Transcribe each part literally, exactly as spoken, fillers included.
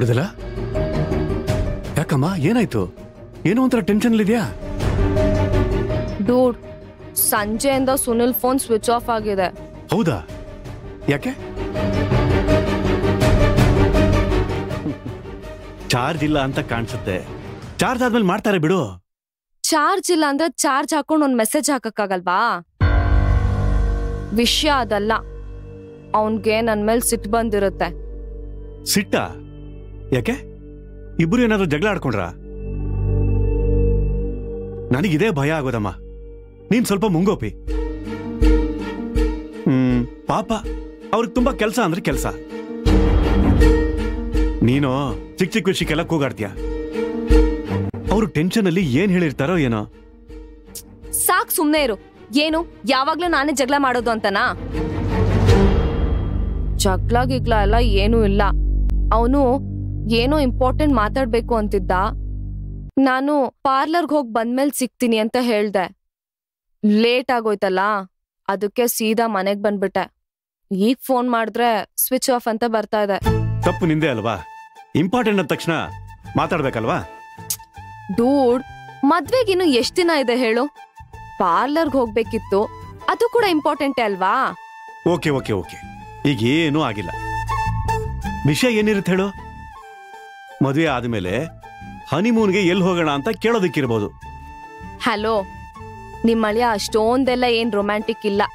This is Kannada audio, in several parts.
ಬಿಡದಲ್ಲ? ಯಾಕಮ್ಮ ಏನಾಯ್ತು? ಏನೋ ಒಂಥರ ಟೆನ್ಷನ್ ಇದೆಯಾ? ಡೂಡ್, ಸಂಜೆಯಿಂದ ಸುನಿಲ್ ಫೋನ್ ಸ್ವಿಚ್ ಆಫ್ ಆಗಿದೆ. ಹೌದಾ? ಯಾಕೆ? ಚಾರ್ಜ್ ಇಲ್ಲ ಅಂತ ಕಾಣಿಸುತ್ತೆ. ಚಾರ್ಜ್ ಆದ್ಮೇಲೆ ಮಾಡ್ತಾರೆ ಬಿಡು. ಚಾರ್ಜ್ ಇಲ್ಲ ಅಂದ್ರೆ ಚಾರ್ಜ್ ಹಾಕೊಂಡು ಒಂದ್ ಮೆಸೇಜ್ ಹಾಕಕ್ಕಾಗಲ್ವಾ? ವಿಷಯ ಅದಲ್ಲ, ಅವನ್ಗೆ ನನ್ ಮೇಲೆ ಸಿಟ್ಟು ಬಂದಿರುತ್ತೆ. ಸಿಟ್ಟ? ಯಾಕೆ? ಇಬ್ರು ಏನಾದ್ರು ಜಗಳ ಆಡ್ಕೊಂಡ್ರ? ನನಗಿದೇ ಭಯ ಆಗೋದಮ್ಮ. ನೀನ್ ಸ್ವಲ್ಪ ಮುಂಗೋಪಿ. ಹ್ಮ್ ಪಾಪ, ಅವ್ರಿಗೆ ತುಂಬಾ ಕೆಲಸ ಅಂದ್ರೆ ಕೆಲಸ. ನೀನು ಚಿಕ್ಕ ಚಿಕ್ಕ ವಿಷಯಕ್ಕೆಲ್ಲ ಕೂಗಾಡ್ತೀಯ. ಅವರು ಟೆನ್ಷನ್ ಅಲ್ಲಿ ಏನ್ ಹೇಳಿರ್ತಾರೋ ಏನೋ. ಸಾಕ್, ಸುಮ್ನೆ ಇರು. ಏನು ಯಾವಾಗ್ಲೂ ನಾನೇ ಜಗಳ ಮಾಡೋದು ಅಂತನಾ? ಜಗ್ಲ ಗಿಗ್ಲ ಎಲ್ಲ ಏನೂ ಇಲ್ಲ. ಅವನು ಏನೋ ಇಂಪಾರ್ಟೆಂಟ್ ಮಾತಾಡ್ಬೇಕು ಅಂತಿದ್ದ. ನಾನು ಪಾರ್ಲರ್ಗೆ ಹೋಗಿ ಬಂದ್ಮೇಲೆ ಸಿಗ್ತೀನಿ ಅಂತ ಹೇಳ್ದೆ. ಲೇಟ್ ಆಗೋಯ್ತಲ್ಲ, ಅದಕ್ಕೆ ಸೀದಾ ಮನೆಗ್ ಬಂದ್ಬಿಟ್ಟೆ. ಈಗ ಫೋನ್ ಮಾಡಿದ್ರೆ ಸ್ವಿಚ್ ಆಫ್ ಅಂತ ಬರ್ತಾ ಇದೆ. ತಪ್ಪು ನಿಂದೆ ಅಲ್ವಾ? ಇಂಪಾರ್ಟೆಂಟ್ ಅಂದ ತಕ್ಷಣ ಮಾತಾಡ್ಬೇಕಲ್ವಾ? ಡೂಡ್, ಮದ್ವೆಗಿನ್ನು ಎಷ್ಟ್ ದಿನ ಇದೆ ಹೇಳು? ಪಾರ್ಲರ್ಗೆ ಹೋಗ್ಬೇಕಿತ್ತು, ಅದು ಕೂಡ ಇಂಪಾರ್ಟೆಂಟೇ ಅಲ್ವಾ? ಓಕೆ ಓಕೆ ಓಕೆ ಈಗ ಏನೂ ಆಗಿಲ್ಲ. ವಿಷಯ ಏನಿರುತ್ತೆ ಹೇಳು? ಮದುವೆ ಆದ್ಮೇಲೆ ಹನಿಮೂನ್ಗೆ ಎಲ್ಲಿ ಹೋಗೋಣ ಅಂತ ಕೇಳೋದಕ್ಕಿರ್ಬೋದು. ಹಲೋ, ನಿಮ್ಮ ಅಳಿಯ ಅಷ್ಟೊಂದೆಲ್ಲ ಏನ್ ರೊಮ್ಯಾಂಟಿಕ್ ಇಲ್ಲ.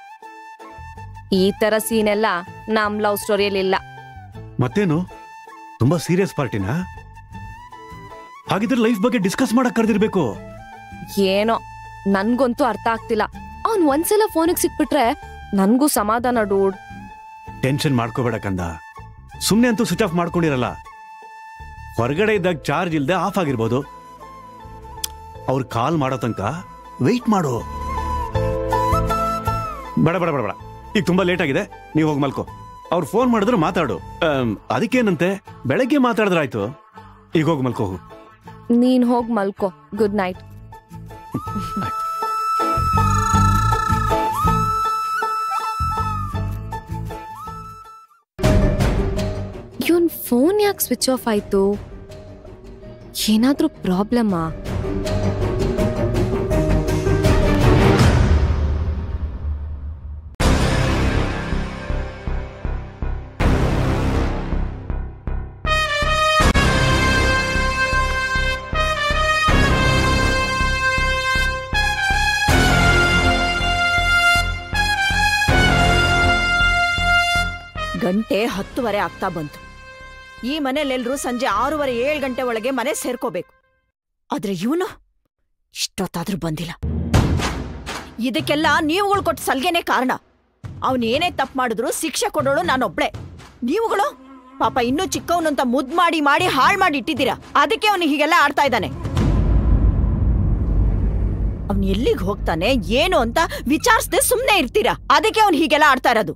ಈ ತರ ಸೀನ್ ಎಲ್ಲ ನಮ್ ಲವ್ ಸ್ಟೋರಿಯಲ್ಲಿ ಇಲ್ಲ. ಮತ್ತೇನು, ತುಂಬಾ ಸೀರಿಯಸ್ ಪಾರ್ಟಿನಾ? ಹಾಗಿದ್ರೆ ಲೈಫ್ ಬಗ್ಗೆ ಡಿಸ್ಕಸ್ ಮಾಡಕ್ ಕರೆದಿರ್ಬೇಕು. ಏನೋ ನನ್ಗಂತೂ ಅರ್ಥ ಆಗ್ತಿಲ್ಲ. ಅವ್ನ್ ಒಂದ್ಸಲ ಫೋನಿಗೆ ಸಿಕ್ಬಿಟ್ರೆ ನನ್ಗೂ ಸಮಾಧಾನ. ಡೂಡ್, ಟೆನ್ಷನ್ ಮಾಡ್ಕೋಬೇಡ ಕಂದ. ಸುಮ್ನೆ ಅಂತೂ ಸ್ವಿಚ್ ಆಫ್ ಮಾಡ್ಕೊಂಡಿರಲ್ಲ. ಹೊರಗಡೆ ಇದ್ದಾಗ ಚಾರ್ಜ್ ಇಲ್ದೆ ಆಫ್ ಆಗಿರ್ಬೋದು. ಅವ್ರು ಕಾಲ್ ಮಾಡೋ ತನಕ ವೆಯ್ಟ್ ಮಾಡು. ಬೇಡ ಬೇಡ ಬೇಡ ಬೇಡ, ಈಗ ತುಂಬಾ ಲೇಟ್ ಆಗಿದೆ, ನೀವು ಹೋಗಿ ಮಲ್ಕೋ. ಅವ್ರು ಫೋನ್ ಮಾಡಿದ್ರು ಮಾತಾಡು. ಅದಕ್ಕೇನಂತೆ, ಬೆಳಗ್ಗೆ ಮಾತಾಡಿದ್ರಾಯ್ತು. ಈಗ ಹೋಗಿ ಮಲ್ಕೋ. ಹೋಗು. ನೀನ್ ಹೋಗ್ ಮಲ್ಕೋ. Good night. ಇವನ್ ಫೋನ್ ಯಾಕೆ ಸ್ವಿಚ್ ಆಫ್ ಆಯ್ತು? ಏನಾದ್ರೂ ಪ್ರಾಬ್ಲಮಾ? ಗಂಟೆ ಹತ್ತುವರೆ ಆಗ್ತಾ ಬಂತು. ಈ ಮನೇಲೆಲ್ಲರೂ ಸಂಜೆ ಆರೂವರೆ ಏಳು ಗಂಟೆ ಒಳಗೆ ಮನೆ ಸೇರ್ಕೋಬೇಕು. ಆದ್ರೆ ಇವನು ಇಷ್ಟೊತ್ತಾದ್ರೂ ಬಂದಿಲ್ಲ. ಇದಕ್ಕೆಲ್ಲ ನೀವುಗಳು ಕೊಟ್ಟು ಸಲ್ಗೆನೆ ಕಾರಣ. ಅವನು ಏನೇ ತಪ್ಪು ಮಾಡಿದ್ರು ಶಿಕ್ಷೆ ಕೊಡೋಳು ನಾನೊಬ್ಳೆ. ನೀವುಗಳು ಪಾಪ ಇನ್ನೂ ಚಿಕ್ಕವನು ಅಂತ ಮುದ್ ಮಾಡಿ ಮಾಡಿ ಹಾಳು ಮಾಡಿ ಇಟ್ಟಿದ್ದೀರಾ. ಅದಕ್ಕೆ ಅವನು ಹೀಗೆಲ್ಲ ಆಡ್ತಾ ಇದ್ದಾನೆ. ಅವನು ಎಲ್ಲಿಗೆ ಹೋಗ್ತಾನೆ ಏನು ಅಂತ ವಿಚಾರಿಸದೆ ಸುಮ್ಮನೆ ಇರ್ತೀರಾ. ಅದಕ್ಕೆ ಅವನು ಹೀಗೆಲ್ಲ ಆಡ್ತಾ ಇರೋದು.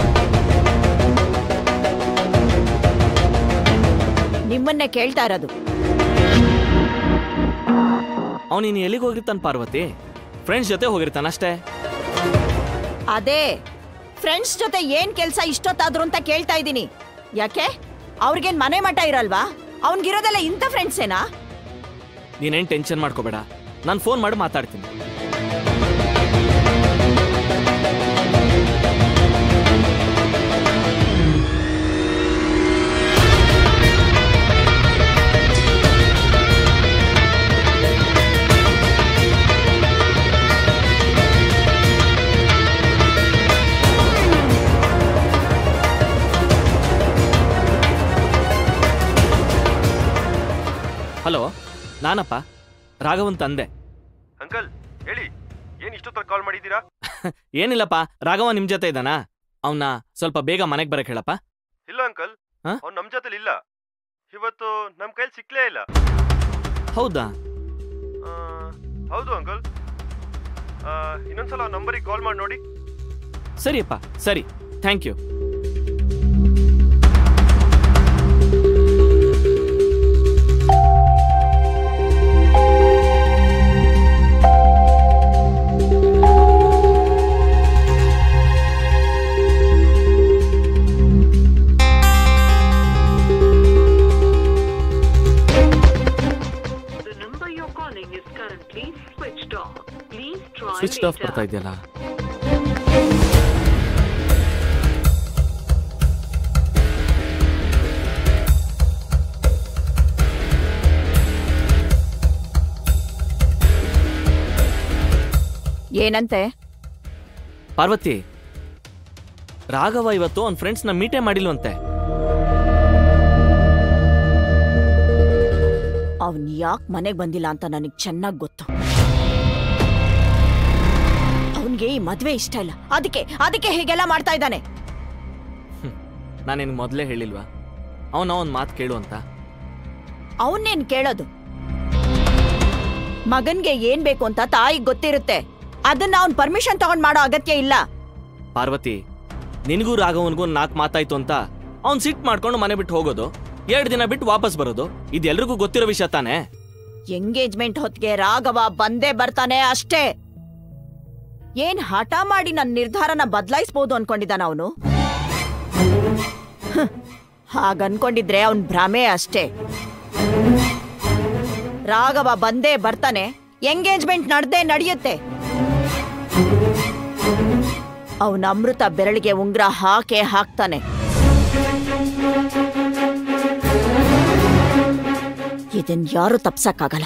ನಿಮ್ಮನ್ನೇ ಕೇಳ್ತಾ ಇರೋದು. ಅವನಿನ್ ಎಲ್ಲಿಗೆ ಹೋಗಿರ್ತಾನ ಪಾರ್ವತಿ? ಫ್ರೆಂಡ್ಸ್ ಜೊತೆ ಹೋಗಿರ್ತಾನಷ್ಟೇ. ಅದೇ ಫ್ರೆಂಡ್ಸ್ ಜೊತೆ ಏನ್ ಕೆಲ್ಸ ಇಷ್ಟೊತ್ತಾದ್ರು ಅಂತ ಕೇಳ್ತಾ ಇದ್ದೀನಿ. ಯಾಕೆ ಅವ್ರಿಗೇನ್ ಮನೆ ಮಠ ಇರಲ್ವಾ? ಅವನ್ಗಿರೋದೆಲ್ಲ ಇಂಥ ಫ್ರೆಂಡ್ಸ್ ಏನಾ? ನೀನೇನ್ ಟೆನ್ಷನ್ ಮಾಡ್ಕೋಬೇಡ, ನಾನು ಫೋನ್ ಮಾಡಿ ಮಾತಾಡ್ತೀನಿ. ಹಲೋ, ನಾನಪ್ಪ ರಾಘವನ್ ತಂದೆ. ಅಂಕಲ್ ಹೇಳಿ, ಏನ್ ಇಷ್ಟೊತ್ತರ ಕಾಲ್ ಮಾಡಿದ್ದೀರಾ? ಏನಿಲ್ಲಪ್ಪ, ರಾಘವ ನಿಮ್ ಜೊತೆ ಇದ್ದಾನಾ? ಅವನ್ನ ಸ್ವಲ್ಪ ಬೇಗ ಮನೆಗೆ ಬರಕ್ ಹೇಳಪ್ಪ. ಇಲ್ಲ ಅಂಕಲ್, ಅವ್ನು ನಮ್ ಜೊತೆಲಿ ಇಲ್ಲ. ಇವತ್ತು ನಮ್ ಕೈಲಿ ಸಿಕ್ಲೇ ಇಲ್ಲ. ಹೌದಾ? ಹೌದು ಅಂಕಲ್. ಇನ್ನೊಂದ್ಸಲ ನಂಬರಿಗೆ ಕಾಲ್ ಮಾಡಿ ನೋಡಿ. ಸರಿಯಪ್ಪ, ಸರಿ, ಥ್ಯಾಂಕ್ ಯು. ಸ್ವಿಚ್ ಆಫ್ ಬರ್ತಾ ಇದೆಯಲ್ಲ. ಏನಂತೆ? ಪಾರ್ವತಿ, ರಾಘವ ಇವತ್ತು ಅವ್ನ ಫ್ರೆಂಡ್ಸ್ ನ ಮೀಟೇ ಮಾಡಿಲ್ವಂತೆ. ಅವನ್ ಯಾಕೆ ಮನೆಗೆ ಬಂದಿಲ್ಲ ಅಂತ ನನಗೆ ಚೆನ್ನಾಗಿ ಗೊತ್ತು. ಅವನ್ಗೆ ಈ ಮದ್ವೆ ಇಷ್ಟ ಇಲ್ಲ, ಅದಕ್ಕೆ ಅದಕ್ಕೆ ಹೀಗೆಲ್ಲ ಮಾಡ್ತಾ ಇದ್ದಾನೆ. ನಾನೇನು ಮೊದಲೇ ಹೇಳಿಲ್ವಾ ಅವನ ಅವನ್ ಮಾತು ಕೇಳು ಅಂತ? ಅವನ್ನೇನ್ ಕೇಳೋದು? ಮಗನ್ಗೆ ಏನ್ ಬೇಕು ಅಂತ ತಾಯಿಗೆ ಗೊತ್ತಿರುತ್ತೆ. ಅದನ್ನ ಅವ್ನ್ ಪರ್ಮಿಷನ್ ತಗೊಂಡ್ ಮಾಡೋ ಅಗತ್ಯ ಇಲ್ಲ. ಪಾರ್ವತಿ, ನಿನಗೂ ರಾಘವನ್ಗೂ ನಾಲ್ಕು ಮಾತಾಯ್ತು ಅಂತ ಅವ್ನ್ ಸಿಟ್ ಮಾಡ್ಕೊಂಡು ಮನೆ ಬಿಟ್ಟು ಹೋಗೋದು, ಎರಡು ದಿನ ಬಿಟ್ಟು ವಾಪಸ್ ಬರೋದು, ಇದೆಲ್ರಿಗೂ ಗೊತ್ತಿರೋ ವಿಷಯ ತಾನೆ. ಎಂಗೇಜ್ಮೆಂಟ್ ಹೊತ್ತಿಗೆ ರಾಘವ ಬಂದೇ ಬರ್ತಾನೆ ಅಷ್ಟೇ. ಏನ್ ಹಠ ಮಾಡಿ ನನ್ನ ನಿರ್ಧಾರನ ಬದಲಾಯಿಸಬಹುದು ಅನ್ಕೊಂಡಿದ್ದಾನ ಅವನು? ಹಾಗನ್ಕೊಂಡಿದ್ರೆ ಅವನ್ ಭ್ರಮೆ ಅಷ್ಟೇ. ರಾಘವ ಬಂದೇ ಬರ್ತಾನೆ, ಎಂಗೇಜ್ಮೆಂಟ್ ನಡ್ದೇ ನಡೆಯುತ್ತೆ. ಅವನ ಅಮೃತ ಬೆರಳಿಗೆ ಉಂಗ್ರ ಹಾಕೇ ಹಾಕ್ತಾನೆ. ಇದನ್ ಯಾರು ತಪ್ಸಕ್ಕಾಗಲ್ಲ.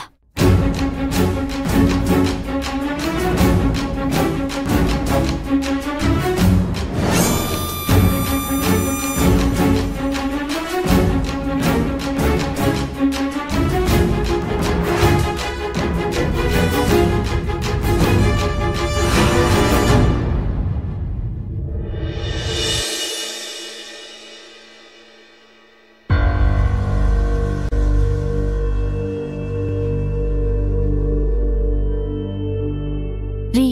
ರೀ,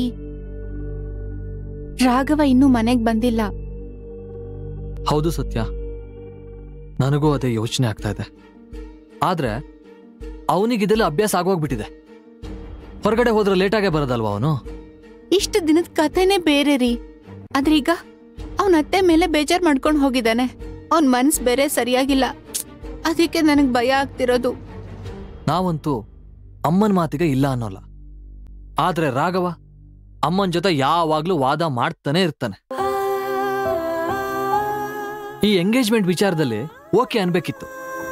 ರಾಘವ ಇನ್ನೂ ಮನೆಗ್ ಬಂದಿಲ್ಲ. ಹೌದು ಸತ್ಯ, ನನಗೂ ಅದೇ ಯೋಚನೆ ಆಗ್ತಾ ಇದೆ. ಆದ್ರೆ ಅವನಿಗಿದೆಲ್ಲ ಅಭ್ಯಾಸ ಆಗೋಗ್ಬಿಟ್ಟಿದೆ. ಹೊರಗಡೆ ಹೋದ್ರೆ ಲೇಟಾಗೆ ಬರೋದಲ್ವಾ ಅವನು? ಇಷ್ಟು ದಿನದ ಕಥೆನೇ ಬೇರೆ ರೀ. ಆದ್ರೀಗ ಅವನ ಅತ್ತೆ ಮೇಲೆ ಬೇಜಾರ್ ಮಾಡ್ಕೊಂಡು ಹೋಗಿದ್ದಾನೆ. ಅವನ್ ಮನ್ಸ್ ಬೇರೆ ಸರಿಯಾಗಿಲ್ಲ. ಅದಕ್ಕೆ ನನಗ್ ಭಯ ಆಗ್ತಿರೋದು. ನಾವಂತೂ ಅಮ್ಮನ ಮಾತಿಗೆ ಇಲ್ಲ ಅನ್ನೋಲ್ಲ. ಆದ್ರೆ ರಾಘವ ಅಮ್ಮನ ಜೊತೆ ಯಾವಾಗ್ಲೂ ವಾದ ಮಾಡ್ತಾನೆ ಇರ್ತಾನೆ. ಈ ಎಂಗೇಜ್ಮೆಂಟ್ ವಿಚಾರದಲ್ಲಿ ಓಕೆ ಅನ್ಬೇಕಿತ್ತು.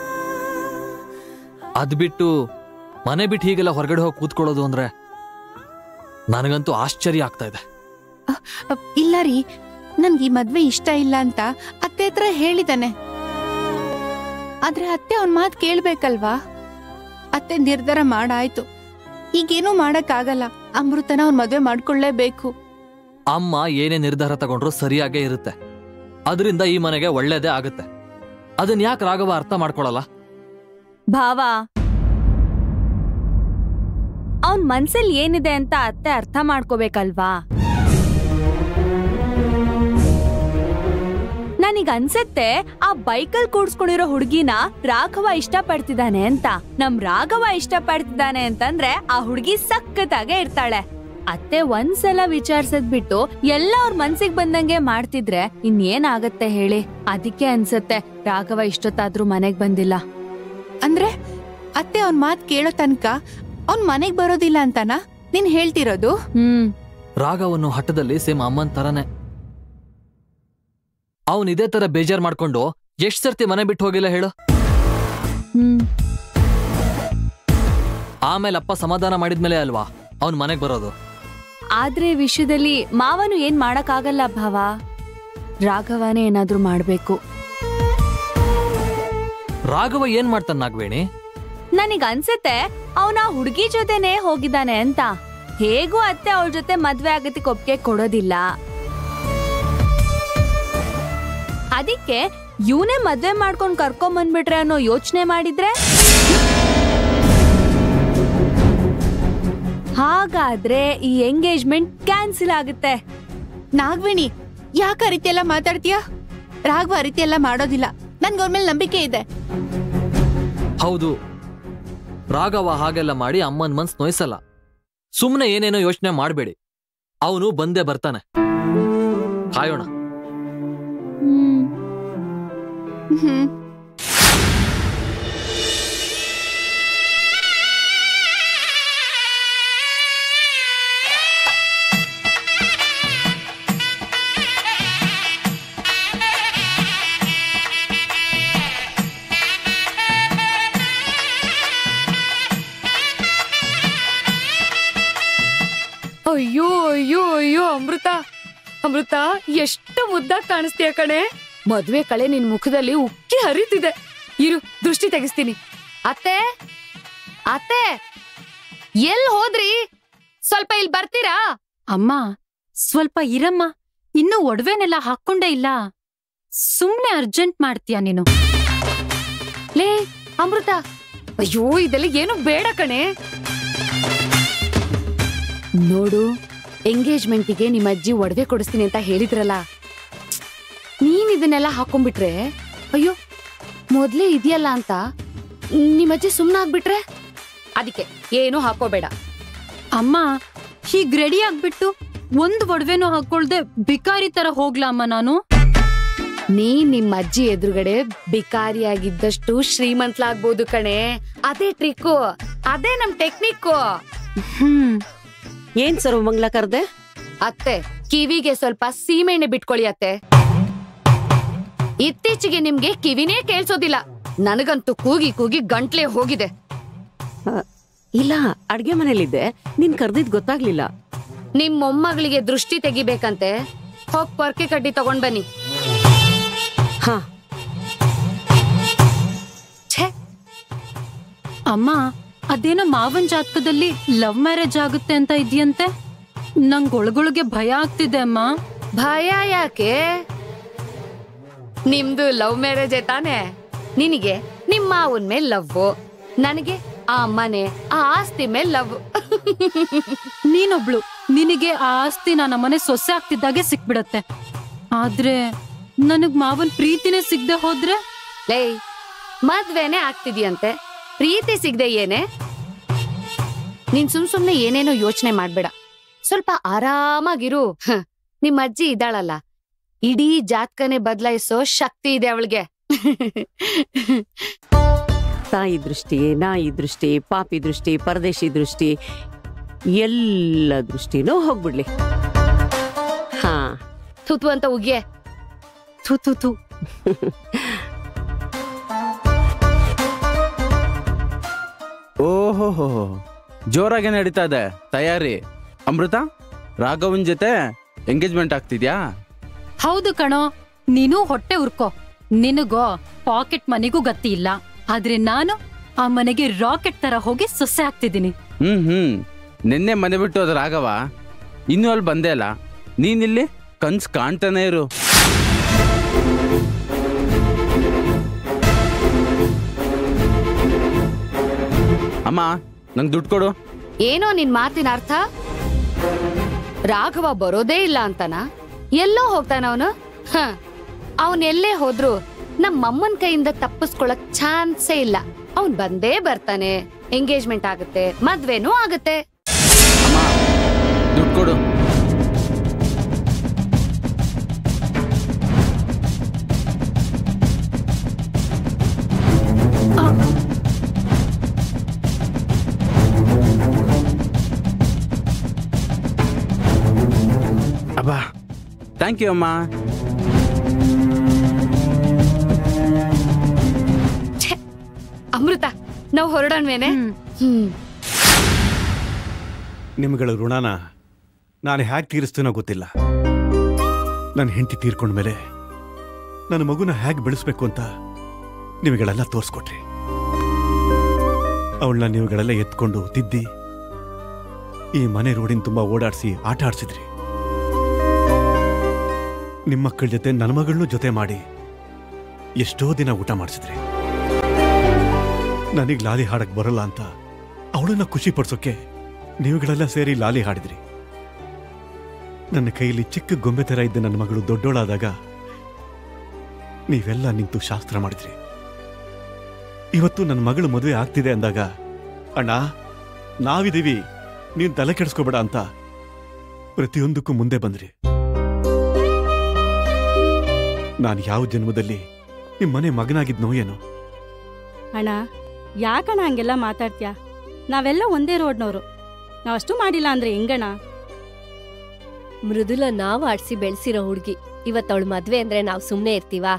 ಅದ್ ಬಿಟ್ಟು ಮನೆ ಬಿಟ್ಟು ಹೀಗೆಲ್ಲ ಹೊರಗಡೆ ಹೋಗಿ ಕೂತ್ಕೊಳ್ಳೋದು ಅಂದ್ರೆ ನನಗಂತೂ ಆಶ್ಚರ್ಯ ಆಗ್ತಾ ಇದೆ. ಇಲ್ಲ ರೀ, ನನ್ಗೆ ಈ ಮದ್ವೆ ಇಷ್ಟ ಇಲ್ಲ ಅಂತ ಅತ್ತೆ ಹತ್ರ ಹೇಳಿದಾನೆ. ಆದ್ರೆ ಅತ್ತೆ ಅವನ್ ಮಾತ್ ಕೇಳ್ಬೇಕಲ್ವಾ? ಅತ್ತೆ ನಿರ್ಧಾರ ಮಾಡಾಯ್ತು. ಈಗೇನೂ ಮಾಡಕ್ಕಾಗಲ್ಲ. ಅಮೃತನ ಅವ್ನ್ ಮದ್ವೆ ಮಾಡ್ಕೊಳ್ಳೇಬೇಕು. ಅಮ್ಮ ಏನೇ ನಿರ್ಧಾರ ತಗೊಂಡ್ರು ಸರಿಯಾಗೇ ಇರುತ್ತೆ. ಅದರಿಂದ ಈ ಮನೆಗೆ ಒಳ್ಳೇದೇ ಆಗುತ್ತೆ. ಅದನ್ ಯಾಕೆ ರಾಘವ ಅರ್ಥ ಮಾಡ್ಕೊಳಲ್ಲ? ಭಾವ, ಅವನ್ ಮನ್ಸಲ್ಲಿ ಏನಿದೆ ಅಂತ ಅತ್ತೆ ಅರ್ಥ ಮಾಡ್ಕೋಬೇಕಲ್ವಾ? ನನಗ್ ಅನ್ಸತ್ತೆ ಆ ಬೈಕಲ್ ಕೂಡ್ಸ್ಕೊಂಡಿರೋ ಹುಡ್ಗಿನ ರಾಘವ ಇಷ್ಟ ಪಡ್ತಿದ್ದಾನೆ ಅಂತ. ನಮ್ ರಾಘವ ಇಷ್ಟ ಪಡ್ತಿದ್ದಾನೆ ಅಂತಂದ್ರೆ ಆ ಹುಡ್ಗಿ ಸಖತ್ತಾಗೆ ಇರ್ತಾಳೆ. ಅತ್ತೆ ಒಂದ್ಸಲ ವಿಚಾರ್ಸದ್ ಬಿಟ್ಟು ಎಲ್ಲ ಅವ್ರ ಮನ್ಸಿಗೆ ಬಂದಂಗೆ ಮಾಡ್ತಿದ್ರೆ ಇನ್ನೇನಾಗತ್ತೆ ಹೇಳಿ? ಅದಕ್ಕೆ ಅನ್ಸತ್ತೆ ರಾಘವ ಇಷ್ಟೊತ್ತಾದ್ರೂ ಮನೆಗ್ ಬಂದಿಲ್ಲ. ಅಂದ್ರೆ ಅತ್ತೆ ಅವನ್ ಮಾತ್ ಕೇಳೋ ತನಕ ಅವ್ನ್ ಮನೆಗ್ ಬರೋದಿಲ್ಲ ಅಂತನಾ ನೀನ್ ಹೇಳ್ತಿರೋದು? ಹ್ಮ್ ರಾಘವನ್ನು ಹಠದಲ್ಲಿ ಸೇಮ್ ಅಮ್ಮನ್ ತರನೇ. ಅವನ್ ಇದೇ ತರ ಬೇಜಾರ್ ಮಾಡ್ಕೊಂಡು ಎಷ್ಟ್ ಸರ್ತಿ ಮನೆ ಬಿಟ್ಟು ಹೋಗಿಲ್ಲ ಹೇಳು? ಹ್ಮ್ ಆಮೇಲೆ ಅಪ್ಪ ಸಮಾಧಾನ ಮಾಡಿದ್ಮೇಲೆ ಅಲ್ವಾ ಅವನ್ ಮನೆಗ್ ಬರೋದು. ಆದ್ರೆ ವಿಷಯದಲ್ಲಿ ಮಾವನು ಏನ್ ಮಾಡಕ್ಕಾಗಲ್ಲ ಭಾವ. ರಾಘವನೇ ಏನಾದ್ರೂ ಮಾಡ್ಬೇಕು. ರಾಘವ ಏನ್ ಮಾಡ್ತಾನ ನಾಗವೇಣಿ? ನನಗ್ ಅನ್ಸತ್ತೆ ಅವನ ಹುಡುಗಿ ಜೊತೆನೆ ಹೋಗಿದ್ದಾನೆ ಅಂತ. ಹೇಗೂ ಅತ್ತೆ ಅವಳ ಜೊತೆ ಮದ್ವೆ ಆಗತ್ತಿಗೆ ಒಪ್ಪಿಗೆ ಕೊಡೋದಿಲ್ಲ. ಅದಕ್ಕೆ ಇವನೇ ಮದ್ವೆ ಮಾಡ್ಕೊಂಡ್ ಕರ್ಕೊಂಡ್ ಬಂದ್ಬಿಟ್ರೆ ಅನ್ನೋ ಯೋಚನೆ ಮಾಡಿದ್ರೆ, ಹಾಗಾದ್ರೆ ಈ ಎಂಗೇಜ್ಮೆಂಟ್ ಕ್ಯಾನ್ಸಲ್ ಆಗುತ್ತೆ. ನಾಗವೇಣಿ, ಯಾಕ ಆ ರೀತಿ ಎಲ್ಲ ಮಾತಾಡ್ತೀಯ? ರಾಘವ ಆ ರೀತಿ ಎಲ್ಲ ಮಾಡೋದಿಲ್ಲ. ನನ್ಗೆ ಅವ್ರ ಮೇಲೆ ನಂಬಿಕೆ ಇದೆ. ಹೌದು, ರಾಘವ ಹಾಗೆಲ್ಲ ಮಾಡಿ ಅಮ್ಮನ್ ಮನ್ಸ್ ನೋಯ್ಸಲ್ಲ. ಸುಮ್ನೆ ಏನೇನೋ ಯೋಚನೆ ಮಾಡ್ಬೇಡಿ. ಅವನು ಬಂದೇ ಬರ್ತಾನೆ. ಕಾಯೋಣ. ಹ್ಮ್ ಹ್ಮ್ ಅಮೃತ ಎಷ್ಟು ಮುದ್ದಾಗ್ ಕಾಣಿಸ್ತೀಯ ಕಣೆ. ಮದ್ವೆ ಕಳೆ ನಿನ್ ಮುಖದಲ್ಲಿ ಉಕ್ಕಿ ಹರಿತಿದೆ. ಇರು ದೃಷ್ಟಿ ತೆಗಿಸ್ತೀನಿ. ಅತ್ತೆ ಅತ್ತೆ ಎಲ್ ಹೋದ್ರಿ? ಸ್ವಲ್ಪ ಇಲ್ಲಿ ಬರ್ತೀರಾ? ಅಮ್ಮ ಸ್ವಲ್ಪ ಇರಮ್ಮ, ಇನ್ನೂ ಒಡವೆನೆಲ್ಲ ಹಾಕೊಂಡೇ ಇಲ್ಲ. ಸುಮ್ನೆ ಅರ್ಜೆಂಟ್ ಮಾಡ್ತೀಯ ನೀನು. ಲೇ ಅಮೃತ, ಅಯ್ಯೋ ಇದೆಲ್ಲ ಏನು ಬೇಡ ಕಣೆ. ನೋಡು, ಎಂಗೇಜ್ಮೆಂಟಿಗೆ ನಿಮ್ಮ ಅಜ್ಜಿ ಒಡವೆ ಕೊಡಿಸ್ತೀನಿ ಅಂತ ಹೇಳಿದ್ರಲ್ಲ, ನೀನ್ ಇದನ್ನೆಲ್ಲ ಹಾಕೊಂಡ್ಬಿಟ್ರೆ ಅಯ್ಯೋ ಮೊದ್ಲೇ ಇದೆಯಲ್ಲ ಅಂತ ನಿಮ್ಮಜ್ಜಿ ಸುಮ್ನಾಗ್ಬಿಟ್ರೆ ಅದಕ್ಕೆ ಏನು ಹಾಕೋಬೇಡ. ಅಮ್ಮ ಹೀಗ್ ರೆಡಿ ಆಗ್ಬಿಟ್ಟು ಒಂದ್ ಒಡವೆನೂ ಹಾಕೊಳ್ದೆ ಬಿಕಾರಿ ತರ ಹೋಗ್ಲಮ್ಮ ನಾನು? ನೀ ನಿಮ್ಮ ಅಜ್ಜಿ ಎದುರುಗಡೆ ಬಿಕಾರಿಯಾಗಿದ್ದಷ್ಟು ಶ್ರೀಮಂತಲಾಗ್ಬೋದು ಕಣೆ. ಅದೇ ಟ್ರಿಕ್ಕು, ಅದೇ ನಮ್ ಟೆಕ್ನಿಕ್ಕು. ಹ್ಮ್ ಏನ್ ಸರ್ವಮಂಗ್ಲ ಕರ್ದೆ? ಅತ್ತೆ ಕಿವಿಗೆ ಸ್ವಲ್ಪ ಸೀಮೆಣ್ಣೆ ಬಿಟ್ಕೊಳ್ಳಿ ಅತ್ತೆ. ಇತ್ತೀಚೆಗೆ ನಿಮ್ಗೆ ಕಿವಿನೇ ಕೇಳ್ಸೋದಿಲ್ಲ. ನನಗಂತೂ ಕೂಗಿ ಕೂಗಿ ಗಂಟ್ಲೆ ಹೋಗಿದೆ. ಇಲ್ಲ, ಅಡ್ಗೆ ಮನೇಲಿದ್ದೆ, ನೀನ್ ಕರ್ದಿದ್ ಗೊತ್ತಾಗ್ಲಿಲ್ಲ. ನಿಮ್ ಮೊಮ್ಮಗಳಿಗೆ ದೃಷ್ಟಿ ತೆಗಿಬೇಕಂತೆ, ಹೋಗ್ ಪೊರ್ಕೆ ಕಡ್ಡಿ ತಗೊಂಡ್ ಬನ್ನಿ. ಹಾ ಅಮ್ಮ, ಅದೇನೋ ಮಾವನ್ ಜಾತಕದಲ್ಲಿ ಲವ್ ಮ್ಯಾರೇಜ್ ಆಗುತ್ತೆ ಅಂತ ಇದೆಯಂತೆ. ನಂಗ್ ಒಳಗೊಳಗೆ ಭಯ ಆಗ್ತಿದೆ ಅಮ್ಮ. ಭಯ ಯಾಕೆ? ನಿಮ್ದು ಲವ್ ಮ್ಯಾರೇಜ್ ತಾನೆ. ನಿನಗೆ ನಿಮ್ಮ ಮಾವನ್ ಮೇಲ್ ಲವ್, ನನಗೆ ಆ ಮನೆ ಆ ಆಸ್ತಿ ಮೇಲ್ ಲವ್. ನೀನೊಬ್ಳು, ನಿನಗೆ ಆ ಆಸ್ತಿ ನನ್ನ ಮನೆ ಸೊಸೆ ಆಗ್ತಿದ್ದಾಗೆ ಸಿಕ್ಬಿಡತ್ತೆ. ಆದ್ರೆ ನನಗ್ ಮಾವನ್ ಪ್ರೀತಿನೇ ಸಿಗದೆ ಹೋದ್ರೆ? ಲೇ, ಮದ್ವೆನೆ ಆಗ್ತಿದ್ಯಂತೆ, ಪ್ರೀತಿ ಸಿಗದೆ ಏನೇ? ನೀನ್ ಸುಮ್ ಸುಮ್ನೆ ಏನೇನೋ ಯೋಚನೆ ಮಾಡ್ಬೇಡ, ಸ್ವಲ್ಪ ಆರಾಮಾಗಿರು. ನಿಮ್ಮ ಅಜ್ಜಿ ಇದ್ದಾಳಲ್ಲ, ಇಡೀ ಜಾತಕನೆ ಬದಲಾಯಿಸೋ ಶಕ್ತಿ ಇದೆ ಅವಳಿಗೆ. ತಾಯಿ ದೃಷ್ಟಿ, ನಾಯಿ ದೃಷ್ಟಿ, ಪಾಪಿ ದೃಷ್ಟಿ, ಪರದೇಶಿ ದೃಷ್ಟಿ, ಎಲ್ಲ ದೃಷ್ಟಿನೂ ಹೋಗ್ಬಿಡ್ಲಿ. ಹಾ ತುತು ಅಂತ ಉಗ್ಯೆ. ಥು ಥು ಥು. ಓಹೋ, ಜೋರಾಗೆ ನಡೀತಾ ಇದೆ ತಯಾರಿ. ಅಮೃತ, ರಾಘವನ್ ಜೊತೆ ಎಂಗೇಜ್ಮೆಂಟ್ ಆಗ್ತಿದ್ಯಾ? ಹೌದು ಕಣೋ, ನೀನು ಹೊಟ್ಟೆ ಉರ್ಕೋ. ನಿನಗೋ ಪಾಕೆಟ್ ಮನೆಗೂ ಗತಿ ಇಲ್ಲ, ಆದ್ರೆ ನಾನು ಆ ಮನೆಗೆ ರಾಕೆಟ್ ತರ ಹೋಗಿ ಸೊಸೆ ಆಗ್ತಿದ್ದೀನಿ. ಹ್ಮ್ ಹ್ಮ್ ನಿನ್ನೆ ಮನೆ ಬಿಟ್ಟು ಅದ್ರ ರಾಘವ ಇನ್ನೂ ಅಲ್ಲಿ ಬಂದೇ ಇಲ್ಲ. ನೀನಿಲ್ಲಿ ಕನ್ಸ್ ಕಾಣ್ತಾನೆ ಇರು. ಅಮ್ಮ, ನಂಗೆ ದುಡ್ಡು ಕೊಡು. ಏನೋ ನಿನ್ ಮಾತಿನ ಅರ್ಥ? ರಾಘವ ಬರೋದೇ ಇಲ್ಲ ಅಂತನ? ಎಲ್ಲೋ ಹೋಗ್ತಾನ ಅವನು? ಹ, ಅವನೆಲ್ಲೇ ಹೋದ್ರು ನಮ್ಮಮ್ಮನ್ ಕೈಯಿಂದ ತಪ್ಪಿಸ್ಕೊಳಕ್ ಚಾನ್ಸೇ ಇಲ್ಲ. ಅವನ್ ಬಂದೇ ಬರ್ತಾನೆ, ಎಂಗೇಜ್ಮೆಂಟ್ ಆಗುತ್ತೆ, ಮದ್ವೆನೂ ಆಗುತ್ತೆ. ಅಮ್ಮ, ದುಡ್ಡು ಕೊಡು. ಅಬ್ಬಾ, ಥ್ಯಾಂಕ್ ಯು ಅಮ್ಮ. ಅಮೃತ, ನಾವು ಹೊರಡೋಣ್ವೇನೆ? ಹ್ಮ್. ನಿಮ್ಗಳ ಋಣನ ನಾನು ಹ್ಯಾಕ್ ತೀರಿಸ್ತೀನೋ ಗೊತ್ತಿಲ್ಲ. ನನ್ನ ಹೆಂಡತಿ ತೀರ್ಕೊಂಡ್ಮೇಲೆ ನನ್ನ ಮಗುನ ಹ್ಯಾಕ್ ಬೆಳೆಸ್ಬೇಕು ಅಂತ ನೀವುಗಳೆಲ್ಲ ತೋರಿಸ್ಕೊಟ್ರಿ. ಅವಳನ್ನ ನೀವುಗಳೆಲ್ಲ ಎತ್ಕೊಂಡು ತಿದ್ದಿ ಈ ಮನೆ ರೋಡಿನ ತುಂಬಾ ಓಡಾಡಿಸಿ ಆಟ ಆಡ್ಸಿದ್ರಿ. ನಿಮ್ಮ ಮಕ್ಕಳ ಜೊತೆ ನನ್ನ ಮಗಳನ್ನೂ ಜೊತೆ ಮಾಡಿ ಎಷ್ಟೋ ದಿನ ಊಟ ಮಾಡಿಸಿದ್ರಿ. ನನಗೆ ಲಾಲಿ ಹಾಡಕ್ ಬರಲ್ಲ ಅಂತ ಅವಳನ್ನ ಖುಷಿ ಪಡಿಸೋಕೆ ನೀವುಗಳೆಲ್ಲ ಸೇರಿ ಲಾಲಿ ಹಾಡಿದ್ರಿ. ನನ್ನ ಕೈಯಲ್ಲಿ ಚಿಕ್ಕ ಗೊಂಬೆ ತರ ಇದ್ದ ನನ್ನ ಮಗಳು ದೊಡ್ಡೋಳಾದಾಗ ನೀವೆಲ್ಲ ನಿಂತು ಶಾಸ್ತ್ರ ಮಾಡಿದ್ರಿ. ಇವತ್ತು ನನ್ನ ಮಗಳು ಮದುವೆ ಆಗ್ತಿದೆ ಅಂದಾಗ, ಅಣ್ಣ ನಾವಿದೀವಿ, ನೀನ್ ತಲೆ ಕೆಡಿಸ್ಕೋಬೇಡ ಅಂತ ಪ್ರತಿಯೊಂದಕ್ಕೂ ಮುಂದೆ ಬಂದ್ರಿ. ನಾನು ಯಾವ ಜನ್ಮದಲ್ಲಿ ನಿಮ್ ಮನೆ ಮಗನಾಗಿದ್ನೋ ಏನೋ. ಅಣ್ಣ, ಯಾಕಣ್ಣ ಹಂಗೆಲ್ಲ ಮಾತಾಡ್ತೀಯ? ನಾವೆಲ್ಲ ಒಂದೇ ರೋಡ್ನವರು, ನಾವಷ್ಟು ಮಾಡಿಲ್ಲ ಅಂದ್ರೆ ಹೆಂಗಣ್ಣ? ಮೃದುಲ ನಾವ್ ಆಡ್ಸಿ ಬೆಳೆಸಿರೋ ಹುಡ್ಗಿ, ಇವತ್ತವಳು ಮದ್ವೆ ಅಂದ್ರೆ ನಾವ್ ಸುಮ್ನೆ ಇರ್ತೀವಾ?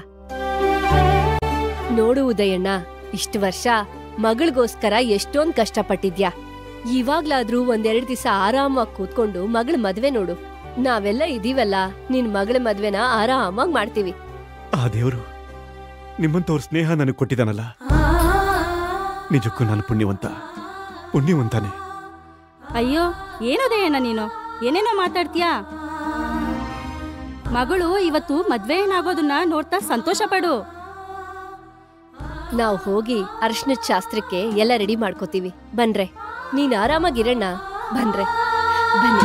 ನೋಡು ಉದಯಣ್ಣ, ಇಷ್ಟು ವರ್ಷ ಮಗಳಿಗೋಸ್ಕರ ಎಷ್ಟೊಂದ್ ಕಷ್ಟಪಟ್ಟಿದ್ಯಾ. ಇವಾಗ್ಲಾದ್ರೂ ಒಂದೆರಡು ದಿವಸ ಆರಾಮಾಗಿ ಕೂತ್ಕೊಂಡು ಮಗಳ ಮದ್ವೆ ನೋಡು. ನಾವೆಲ್ಲ ಇದೀವಲ್ಲ ನಿನ್ ಮಗಳ ಮದ್ವೆನ ಆರಾಮಾಗ್ ಮಾಡ್ತೀವಿ. ಆ ದೇವರು ನಿಮ್ಮಂತವ್ರ ಸ್ನೇಹ ನನಗೆ ಕೊಟ್ಟಿದ್ದಾನಲ್ಲ, ನಿಜಕ್ಕೂ ನಾನು ಪುಣ್ಯವಂತ ಪುಣ್ಯವಂತಾನೆ. ಅಯ್ಯೋ ಏನೋದಯ್ಯಣ್ಣ ನೀನು ಏನೇನೋ ಮಾತಾಡ್ತೀಯಾ? ಮಗಳು ಇವತ್ತು ಮದ್ವೆ ಏನಾಗೋದನ್ನ ನೋಡ್ತಾ ಸಂತೋಷ ಪಡು. ನಾವ್ ಹೋಗಿ ಅರ್ಶನದ ಶಾಸ್ತ್ರಕ್ಕೆ ಎಲ್ಲ ರೆಡಿ ಮಾಡ್ಕೋತೀವಿ. ಬನ್ರೆ, ನೀನ್ ಆರಾಮಾಗಿರಣ್ಣ. ಬನ್ರೆ, ಬನ್ನಿ.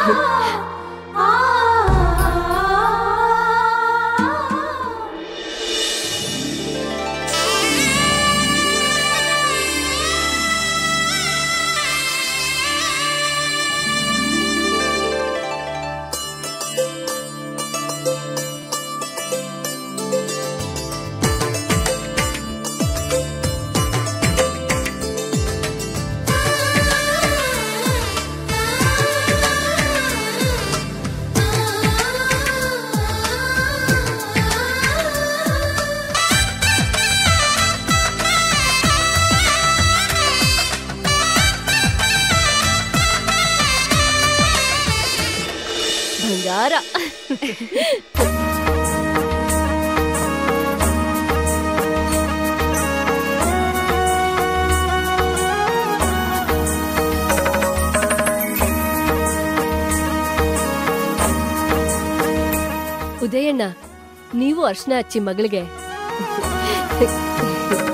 ಬಂಗಾರ. ಉದಯಣ್ಣ, ನೀವು ಅರ್ಶನ ಹಚ್ಚಿ ಮಗಳಿಗೆ.